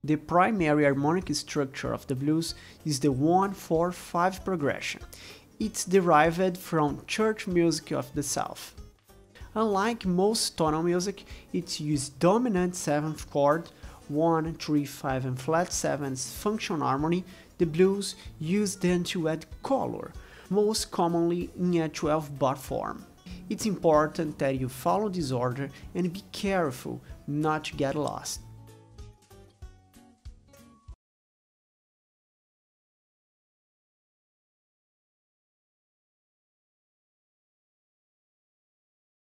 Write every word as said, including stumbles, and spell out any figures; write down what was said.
The primary harmonic structure of the blues is the one four five progression. It's derived from church music of the South. Unlike most tonal music, it uses dominant seventh chord, one, three, five and flat seven's function harmony. The blues use them to add color, most commonly in a twelve bar form. It's important that you follow this order and be careful not to get lost.